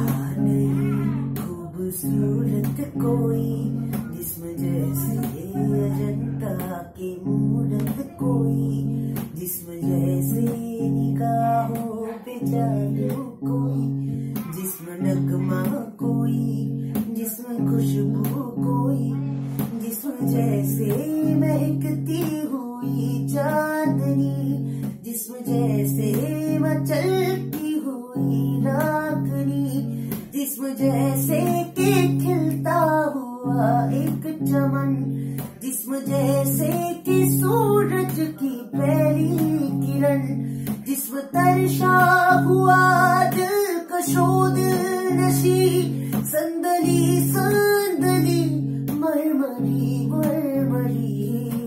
नहीं खूबसूरत कोई जिस्म जैसे अजंता की मूरत कोई, जिस्म जैसे निगाहों पे जादू कोई, जिस्म नगमा कोई, जिस्म खुशबू कोई, जिस्म जैसे महकती हुई चांदनी, जिस्म जैसे मचलती हुई रागनी, जिस्म जैसे के खिलता हुआ एक चमन, जिस्म जैसे कि सूरज की पहली किरण, जिस्म तरशा हुआ दिल कशो दिल नशी, संदली संदली मरमरी मरमरी,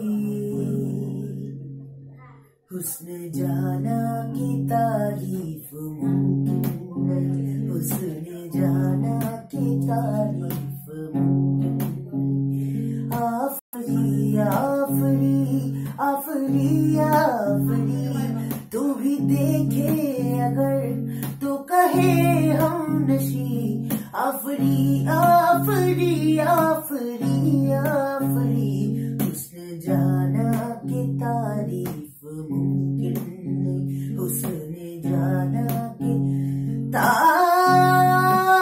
हुस्न जाना की तारीफ मुमकिन नहीं, हुस्न जाना की तारीफ मुमकिन नहीं। आफरी आफरी आफरी आफरी, तू भी देखे अगर तो कहे हम नशी, आफरी आफरी आफरी आफरी, हुस्न जाना की तारीफ मुमकिन नहीं, हुस्न जाना की तारीफ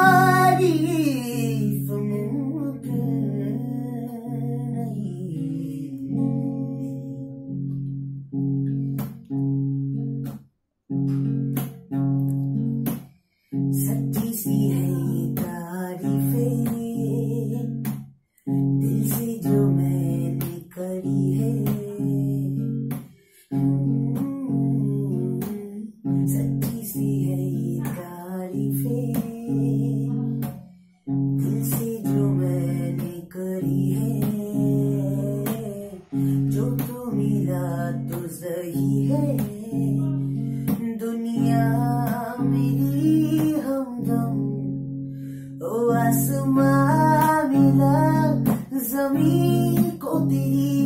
मुमकिन नहीं। सच्ची सी है ये तारीफें दिल से जो मैंने करी है, सच्ची सी है ये तारीफें दिल से जो मैंने करी है, जो तो मिला तो सही है, दुनिया मेरी हमदम, ओ आसमां मिला जमीन को तेरी